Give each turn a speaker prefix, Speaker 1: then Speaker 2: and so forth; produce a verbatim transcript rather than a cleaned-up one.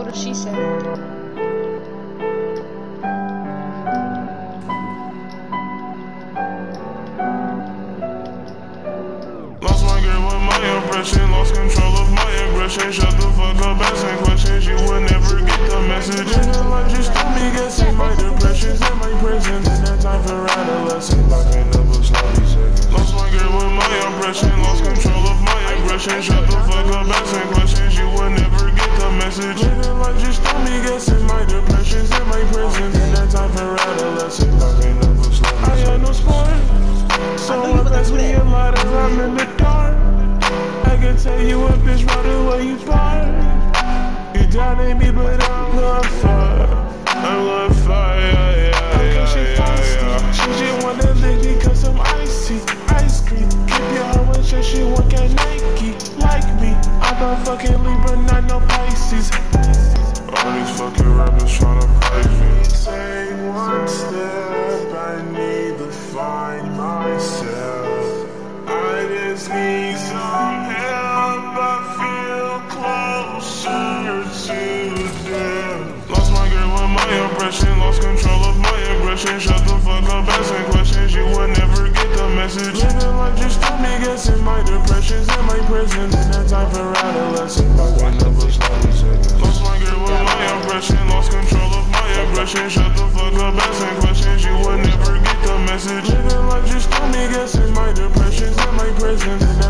Speaker 1: What she said.
Speaker 2: Lost my grip with my oppression, lost control of my aggression. Shut the fuck up, asking questions, you would never get the message. And life just told me guessing my depressions and my prisons. And that time for adolescence, locking up a sloppy second. Lost my grip with my oppression, lost control of my aggression. Shut the fuck up, asking questions, you would never get the message. And life just told me guessing my depressions and my prisons. And that time for adolescence, locking up a sloppy second. I had no sport. So I pass me a lot as I'm in the dark. I can tell you a bitch right away you part. You doubted me, but I'm going far. I'm going far, yeah, yeah, yeah, she feisty. Yeah. She just wanna lick me cause I'm icy. Ice cream, keep your hoe and shit, she work at Nike. Like me, I'm a fucking Libra, not no Pisces. All these fucking rappers tryna praise me. Take one step, I need to find myself. I just need some help, I feel closer to them. Lost my grip with my oppression, lost control of my aggression. Shut the fuck up, asking questions, you would never get the message. Living life just told me guessing my depressions and my prisons. And that time for adolescence, locking up a sloppy second. Lost my grip with my oppression, lost control of my aggression. Shut the fuck up, asking questions, you would never get the message. Living life just told me guessing my depressions and my prisons. And